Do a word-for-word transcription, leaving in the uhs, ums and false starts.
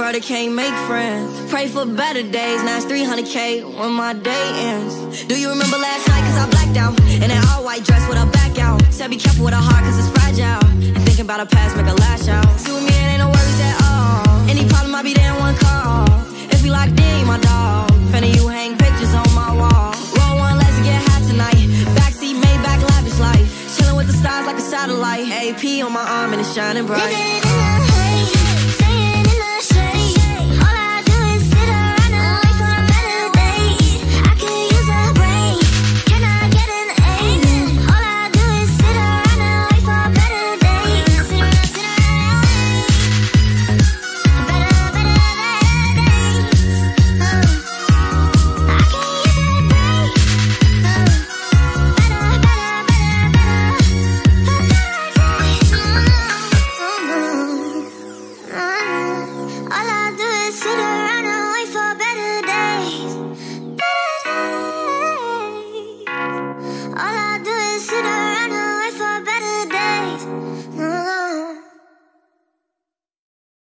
brother can't make friends. Pray for better days, now it's three hundred K when my day ends. Do you remember last night, cause I blacked out in that all white dress with her back out. Said be careful with her heart, cause it's fragile, and thinking about her past make her lash out. See with me, it ain't no worries at all.